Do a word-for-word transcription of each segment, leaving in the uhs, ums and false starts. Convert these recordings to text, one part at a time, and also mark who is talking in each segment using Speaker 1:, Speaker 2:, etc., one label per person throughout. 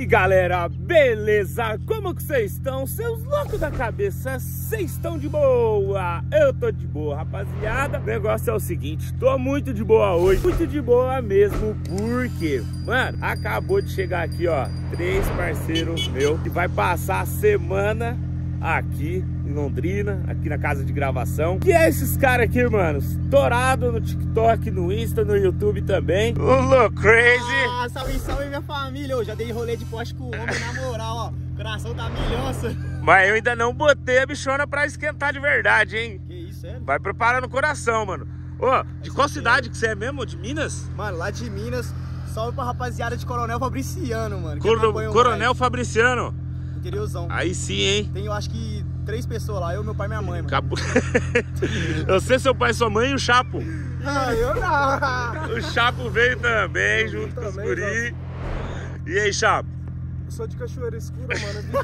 Speaker 1: aí galera, beleza? Como que vocês estão? Seus loucos da cabeça, vocês estão de boa? Eu tô de boa, rapaziada. O negócio é o seguinte, tô muito de boa hoje, muito de boa mesmo, porque, mano, acabou de chegar aqui, ó, três parceiros meus que vai passar a semana aqui em Londrina, aqui na casa de gravação. Que é esses caras aqui, mano, estourado no TikTok, no Insta, no YouTube também. O Look Crazy.
Speaker 2: Ah, salve, salve minha família. Eu já dei rolê de poste com o homem, na moral, ó. O coração tá milhonça.
Speaker 1: Mas eu ainda não botei a bichona pra esquentar de verdade, hein?
Speaker 2: Que isso, sério?
Speaker 1: Vai preparando o coração, mano. Ô, de qual cidade que você é mesmo? De Minas?
Speaker 2: Mano, lá de Minas. Salve pra rapaziada de Coronel Fabriciano, mano.
Speaker 1: Cor Coronel Fabriciano.
Speaker 2: Interiorzão.
Speaker 1: Aí sim, hein?
Speaker 2: Tem, eu acho que três pessoas lá, eu, meu pai e minha mãe, mano.
Speaker 1: Acabou. Você, seu pai, sua mãe e o Chapo.
Speaker 2: Ah, eu não.
Speaker 1: O Chapo veio também, junto com os guri. E aí, Chapo?
Speaker 3: Eu sou de Cachoeira Escura,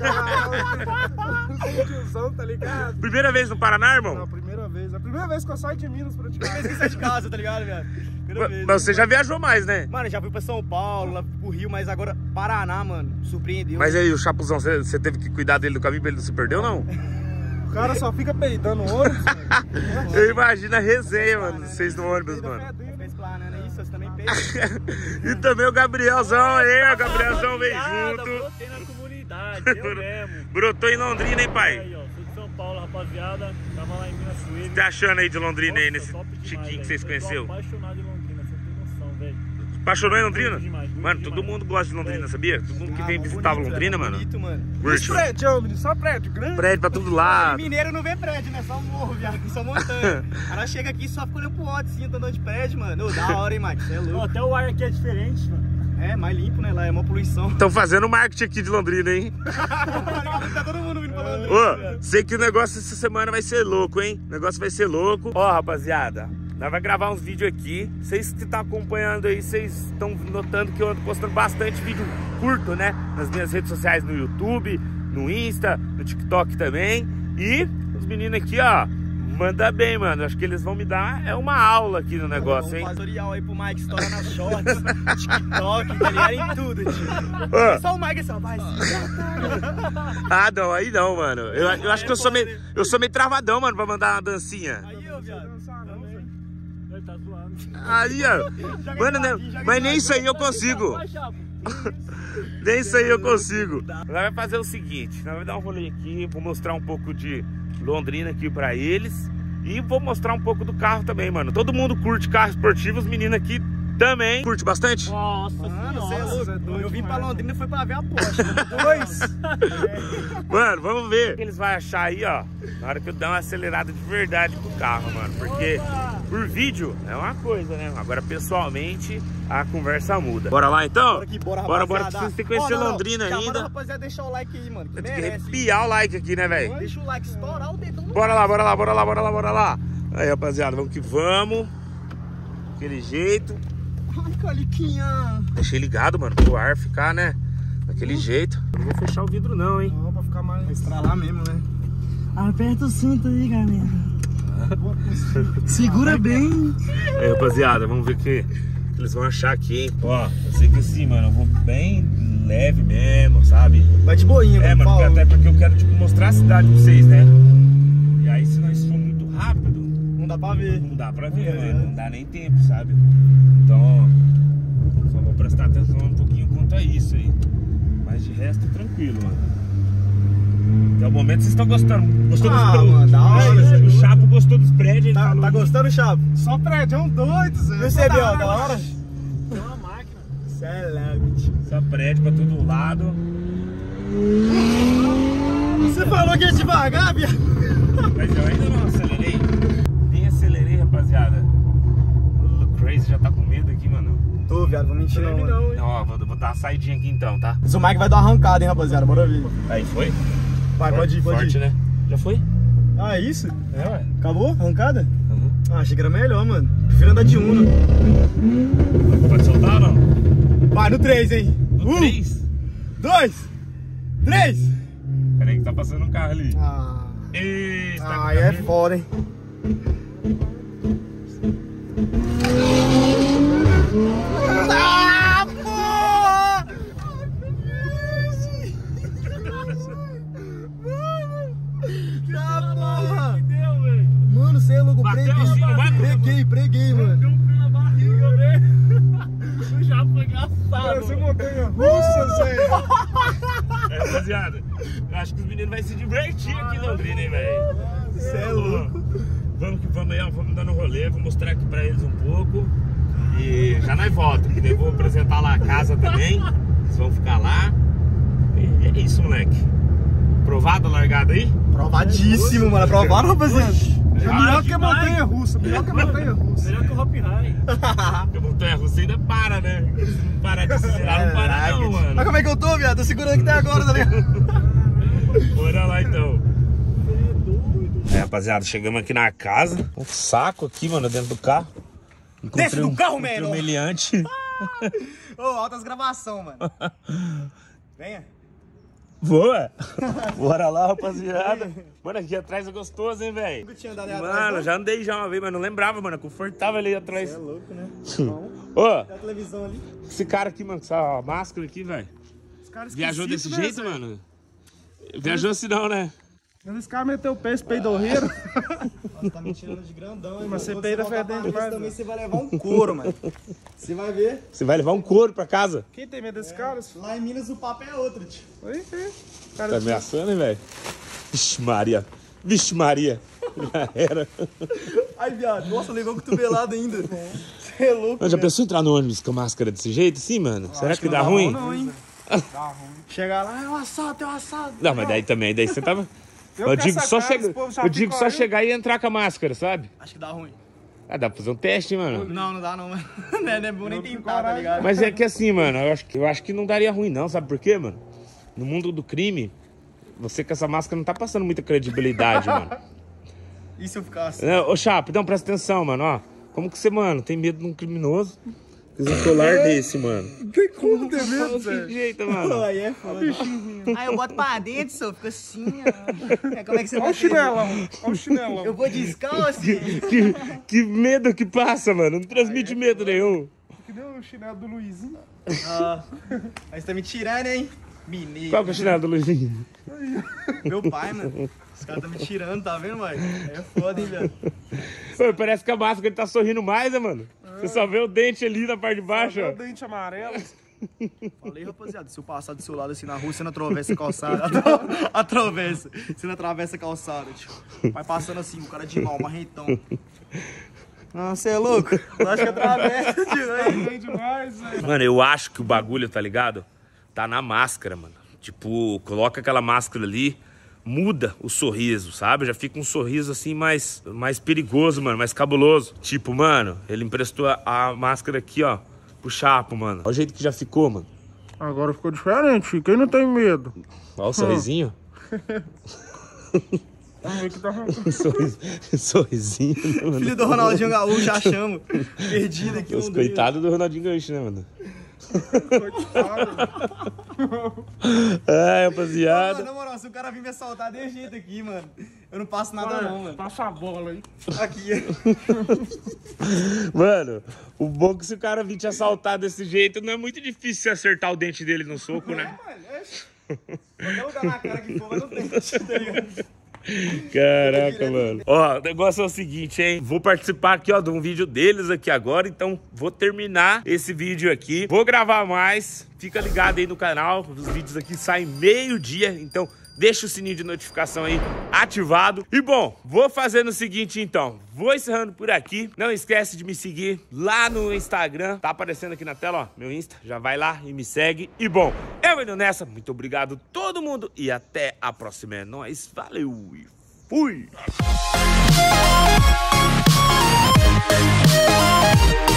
Speaker 3: mano. Eu tiozão, tá ligado?
Speaker 1: Primeira vez no Paraná, irmão?
Speaker 3: Não, primeira vez. A primeira vez que eu saio de Minas, praticamente.
Speaker 2: Primeira vez que sai de casa, tá ligado, velho?
Speaker 1: Mas, vez, mas você já viajou mais, né?
Speaker 2: Mano, eu já fui pra São Paulo, lá pro Rio, mas agora Paraná, mano, surpreendeu.
Speaker 1: Mas aí, o Chapuzão, você, você teve que cuidar dele do caminho pra ele não se perder ou não?
Speaker 3: O cara só fica peidando o ônibus, mano.
Speaker 1: Eu imagino a resenha, mano, vocês no ônibus, mano.
Speaker 2: Explanando isso, você também peida.
Speaker 1: E também o Gabrielzão aí, o Gabrielzão veio junto.
Speaker 4: Brotei na comunidade, eu mesmo.
Speaker 1: Brotou em Londrina, hein, pai?
Speaker 4: Aí, ó, sou de São Paulo, rapaziada. Tava lá em Minas Suíça.
Speaker 1: O que tá achando aí de Londrina?
Speaker 4: Nossa,
Speaker 1: aí, nesse chiquinho que vocês conheceram?
Speaker 4: Eu tô apaixonado de Londrina, você não tem noção, velho.
Speaker 1: Apaixonou em Londrina?
Speaker 4: Muito demais, muito
Speaker 1: mano,
Speaker 4: demais.
Speaker 1: todo mundo gosta de Londrina,
Speaker 4: É.
Speaker 1: sabia? Todo mundo que
Speaker 2: Ah,
Speaker 1: vem
Speaker 2: bonito,
Speaker 1: visitava
Speaker 2: é
Speaker 1: Londrina, mano.
Speaker 2: bonito, mano.
Speaker 1: Curte,
Speaker 3: Os
Speaker 1: mano.
Speaker 3: prédios, menino, só prédio grande.
Speaker 1: Prédio pra todo lado.
Speaker 2: Mineiro não vê prédio, né? Só morro, viado, só montanha. Ela chega aqui e só fica olhando pro alto, assim, andando de prédio, mano. Ô, da hora, hein, Max? Você é
Speaker 4: Ó,
Speaker 2: louco.
Speaker 4: até o ar aqui é diferente, mano.
Speaker 2: É, mais limpo, né? Lá é uma poluição.
Speaker 1: Estão fazendo marketing aqui de Londrina, hein?
Speaker 2: Tá todo mundo vindo pra Londrina.
Speaker 1: Ô, sei que o negócio essa semana vai ser louco, hein? O negócio vai ser louco. Ó, rapaziada, nós vamos gravar uns vídeos aqui. Vocês que estão acompanhando aí, vocês estão notando que eu ando postando bastante vídeo curto, né? Nas minhas redes sociais, no YouTube, no Insta, no TikTok também. E os meninos aqui, ó, manda bem, mano. Acho que eles vão me dar é uma aula aqui no negócio, hein?
Speaker 2: Vamos fazer tutorial aí pro Mike, estoura nas shorts, TikTok, tá ligado? Em tudo, tio.
Speaker 1: Ô.
Speaker 2: Só o Mike só vai se
Speaker 1: Ah, não, aí não, mano. Eu, eu acho que eu sou meio, eu sou meio travadão, mano, pra mandar uma dancinha.
Speaker 2: Aí, ô, viado.
Speaker 4: Ele tá zoando.
Speaker 1: Aí, ó. Mano, né? Mas nem isso aí eu consigo.
Speaker 4: Vai, Chapo.
Speaker 1: Nem isso aí eu consigo. Nós vamos fazer o seguinte, nós vamos dar um rolê aqui, vou mostrar um pouco de Londrina aqui pra eles. E vou mostrar um pouco do carro também, mano. Todo mundo curte carro esportivo, os meninos aqui também. Curte bastante?
Speaker 4: Nossa
Speaker 2: Mano, você é
Speaker 4: senhora.
Speaker 2: louco.
Speaker 3: é doido
Speaker 2: Eu vim pra
Speaker 3: demais,
Speaker 2: Londrina e foi pra ver a Porsche. Dois.
Speaker 1: Mano, vamos ver o que eles vão achar aí, ó, na hora que eu dar uma acelerada de verdade pro carro, mano. Porque por vídeo é uma coisa, né? Agora, pessoalmente, a conversa muda. Bora lá, então?
Speaker 2: Bora aqui, bora,
Speaker 1: Bora,
Speaker 2: rapaziada.
Speaker 1: bora, que vocês têm que conhecer
Speaker 2: Ó, não, não.
Speaker 1: Londrina
Speaker 2: Já manda,
Speaker 1: ainda.
Speaker 2: rapaziada, deixar o like aí, mano, que
Speaker 1: Tem que
Speaker 2: merece.
Speaker 1: arrepiar o like aqui, né, velho?
Speaker 2: Deixa o like, estourar o dedão no
Speaker 1: Bora lá, bora lá, bora lá, bora lá, bora lá. Aí, rapaziada, vamos que vamos. Aquele jeito.
Speaker 2: Ai, caliquinha.
Speaker 1: Deixei ligado, mano, pro ar ficar, né? Daquele jeito. Não vou fechar o vidro não, hein?
Speaker 3: Não, pra ficar mais...
Speaker 2: Vai estralar mesmo, né?
Speaker 4: Aperta o cinto aí, galera. Segura bem.
Speaker 1: Aí, rapaziada, vamos ver o que eles vão achar aqui, hein? Ó, eu sei que assim, mano, eu vou bem leve mesmo, sabe?
Speaker 2: Vai de boinha,
Speaker 1: É, mano,
Speaker 2: Paulo.
Speaker 1: até porque eu quero, tipo, mostrar a cidade pra vocês, né? E aí, se nós for muito rápido,
Speaker 2: Não dá pra ver.
Speaker 1: não dá pra ver, né? Não dá nem tempo, sabe? Então, só vou prestar atenção um pouquinho quanto a isso aí. Mas de resto, tranquilo, mano. Até o momento vocês estão gostando. Gostou
Speaker 2: Ah,
Speaker 1: dos prédios?
Speaker 2: mano, da hora.
Speaker 1: O Chapo gostou dos prédios, ele
Speaker 2: Tá,
Speaker 1: falou
Speaker 2: tá
Speaker 1: que-
Speaker 2: gostando, Chapo?
Speaker 3: Só prédio, é um doido, Zé.
Speaker 2: E você, Bel, da hora?
Speaker 4: Tem uma máquina.
Speaker 2: Cê é louco, tio.
Speaker 1: Só prédio pra todo lado.
Speaker 2: Você falou que ia devagar, viado?
Speaker 1: Mas eu ainda não acelerei. Nem acelerei, rapaziada. O Crazy já tá com medo aqui, mano.
Speaker 2: Tô, viado, vou mentir não, mano.
Speaker 1: Não, ó, vou, vou dar uma saidinha aqui então, tá?
Speaker 2: Mas o Mike vai dar uma arrancada, hein, rapaziada, bora ver.
Speaker 1: Aí, foi?
Speaker 2: Vai, pode ir, pode
Speaker 1: Forte,
Speaker 2: ir.
Speaker 1: né? Já foi?
Speaker 2: Ah, é isso?
Speaker 1: É, ué.
Speaker 2: Acabou? Arrancada?
Speaker 1: Uhum.
Speaker 2: Ah, achei que era melhor, mano. Prefiro andar de Uno.
Speaker 1: Pode soltar ou não?
Speaker 2: Vai, no três, hein?
Speaker 1: No
Speaker 2: Um,
Speaker 1: três?
Speaker 2: dois, três.
Speaker 1: Pera aí que tá passando um carro ali.
Speaker 2: Ah,
Speaker 1: Eita, tá com
Speaker 2: aí é
Speaker 1: caminho.
Speaker 2: foda, hein? Ah, porra!
Speaker 3: Zé.
Speaker 1: É, rapaziada, eu acho que os meninos vão se divertir aqui em Londrina, hein, velho?
Speaker 2: Você é louco.
Speaker 1: Vamos que vamos aí, ó, vamos dando rolê, vou mostrar aqui pra eles um pouco. E já nós volta, que daí eu vou apresentar lá a casa também. Eles vão ficar lá. E é isso, moleque. Provado a largada aí?
Speaker 2: Provadíssimo, mano. Provaram, rapaziada?
Speaker 3: É melhor que a montanha russa, melhor que a montanha russa.
Speaker 4: Melhor que o Hop High.
Speaker 1: Porque a montanha russa ainda para, né? Se não parar de acelerar, não para não, mano.
Speaker 2: Olha como é que eu tô, viado. Tô segurando aqui até agora, tá ligado?
Speaker 1: Bora lá então. É, rapaziada, chegamos aqui na casa. Um saco aqui, mano, dentro do carro.
Speaker 2: Desce do carro,
Speaker 1: encontrei
Speaker 2: menor.
Speaker 1: um meliante.
Speaker 2: Ô, altas gravação, mano. Venha.
Speaker 1: Boa! Bora lá, rapaziada. Mano, aqui atrás é gostoso, hein, velho?
Speaker 2: Nunca tinha andado aí
Speaker 1: Mano,
Speaker 2: atrás, não?
Speaker 1: já andei já uma vez, mas não lembrava, mano. Confortável ali atrás.
Speaker 2: Você é louco, né?
Speaker 1: Ô,
Speaker 2: Tem a televisão ali.
Speaker 1: esse cara aqui, mano, com essa máscara aqui, velho.
Speaker 3: Os caras
Speaker 1: Viajou desse
Speaker 3: esquisitos,
Speaker 1: jeito,
Speaker 3: né, Zé?
Speaker 1: mano? Viajou assim não, né?
Speaker 3: Mas esse cara meteu o pé, esse peidorreiro.
Speaker 2: Nossa, tá me tirando de grandão, hein,
Speaker 3: Mas você
Speaker 2: mano? Quando
Speaker 3: peida
Speaker 2: voltar
Speaker 3: fedendo
Speaker 2: pra
Speaker 3: demais,
Speaker 2: também
Speaker 3: mano.
Speaker 2: você vai levar um couro, mano. Você vai ver.
Speaker 1: Você vai levar um couro pra casa?
Speaker 3: Quem tem medo desse cara?
Speaker 2: Lá em Minas o papo é outro, tio.
Speaker 3: Aí, aí. Cara,
Speaker 1: Tá ameaçando, hein, velho? Vixe Maria. Vixe Maria. Já era.
Speaker 2: Ai, viado. Nossa, levou cotovelado ainda. Você é louco,
Speaker 1: Mas já
Speaker 2: velho.
Speaker 1: pensou em entrar no ônibus com a máscara desse jeito assim, mano? Será que, dá
Speaker 2: não
Speaker 1: ruim?
Speaker 2: Não, hein?
Speaker 3: dá ruim.
Speaker 2: Chegar lá, é um assalto, é um assalto.
Speaker 1: Não, mas daí também, daí você tava...
Speaker 3: Eu
Speaker 1: Eu
Speaker 3: com
Speaker 1: digo
Speaker 3: essa
Speaker 1: só,
Speaker 3: cara,
Speaker 1: chega...
Speaker 3: esse povo já
Speaker 1: eu digo
Speaker 3: fica
Speaker 1: só
Speaker 3: aí.
Speaker 1: chegar e entrar com a máscara, sabe?
Speaker 2: Acho que dá ruim.
Speaker 1: Ah, dá pra fazer um teste, hein, mano?
Speaker 2: Não, não dá não, mano. Não é, não é bom nem
Speaker 3: Eu fico
Speaker 2: tentar, tá
Speaker 3: caralho.
Speaker 2: ligado?
Speaker 1: Mas é que assim, mano, eu acho que, eu acho que não daria ruim não, sabe por quê, mano? No mundo do crime, você com essa máscara não tá passando muita credibilidade, mano.
Speaker 2: E se eu ficasse?
Speaker 1: É, Ô, Chapa, então presta atenção, mano, ó. Como que você, mano, tem medo de um criminoso? Fiz um colar desse, mano.
Speaker 3: Tem como ter medo,
Speaker 1: Que
Speaker 3: Zé?
Speaker 1: jeito, mano.
Speaker 2: Aí é foda. Aí eu boto pra dentro, só fica assim, ó. É, como é que você
Speaker 3: Olha
Speaker 2: vai
Speaker 3: o chinelão, olha o chinelão.
Speaker 2: Eu vou descalço.
Speaker 1: Que, que medo que passa, mano. Não transmite medo nenhum.
Speaker 3: Que deu o chinelo do Luizinho.
Speaker 2: Ah, aí você tá me tirando, hein? Mineiro.
Speaker 1: Qual que é o chinelo do Luizinho?
Speaker 2: Meu pai, mano. Os caras tá me tirando, tá vendo, mãe? É foda, hein, velho?
Speaker 1: Pô, parece que a máscara ele tá sorrindo mais, né, mano? Você só vê o dente ali na parte de baixo,
Speaker 3: Olha
Speaker 1: ó.
Speaker 3: o dente amarelo.
Speaker 2: Falei, rapaziada, se eu passar do seu lado assim na rua, você não atravessa a calçada. Atra- Atravessa. Você não atravessa a calçada, tio. Vai passando assim, o cara de mal, marretão. Não, você é louco? Eu acho que atravessa, tio. Aí.
Speaker 3: Bem demais, Zé.
Speaker 1: Mano, eu acho que o bagulho, tá ligado? Tá na máscara, mano. Tipo, coloca aquela máscara ali, muda o sorriso, sabe? Já fica um sorriso assim mais, mais perigoso, mano, mais cabuloso. Tipo, mano, ele emprestou a, a máscara aqui, ó, pro Chapo, mano. Olha o jeito que já ficou, mano.
Speaker 3: Agora ficou diferente. Quem não tem medo?
Speaker 1: Olha o sorrisinho.
Speaker 3: Vamos ver que tá
Speaker 1: Sorris- Sorrisinho, né, mano?
Speaker 2: Filho do Ronaldinho Gaúcho, já chamo. Perdido aqui,
Speaker 1: Os
Speaker 2: Londrina.
Speaker 1: coitados do Ronaldinho Gaúcho, né, mano?
Speaker 3: coitado.
Speaker 1: Ai,
Speaker 2: Mano,
Speaker 1: rapaziada.
Speaker 2: na moral, se o cara vir me assaltar desse jeito aqui, mano, eu não passo nada não, mano.
Speaker 3: Passa a bola aí.
Speaker 2: Aqui.
Speaker 1: Mano, o bom é que se o cara vir te assaltar desse jeito, não é muito difícil você acertar o dente dele no soco, né?
Speaker 2: Mano, é... Qualquer lugar na cara que for, mas não tem, tá ligado?
Speaker 1: Caraca, mano. Ó, o negócio é o seguinte, hein? Vou participar aqui, ó, de um vídeo deles aqui agora. Então, vou terminar esse vídeo aqui. Vou gravar mais. Fica ligado aí no canal. Os vídeos aqui saem meio-dia. Então, deixa o sininho de notificação aí ativado. E, bom, vou fazendo o seguinte, então. Vou encerrando por aqui. Não esquece de me seguir lá no Instagram. Tá aparecendo aqui na tela, ó, meu Insta. Já vai lá e me segue. E, bom, eu indo nessa. Muito obrigado todo mundo. E até a próxima. É nóis. Valeu e fui!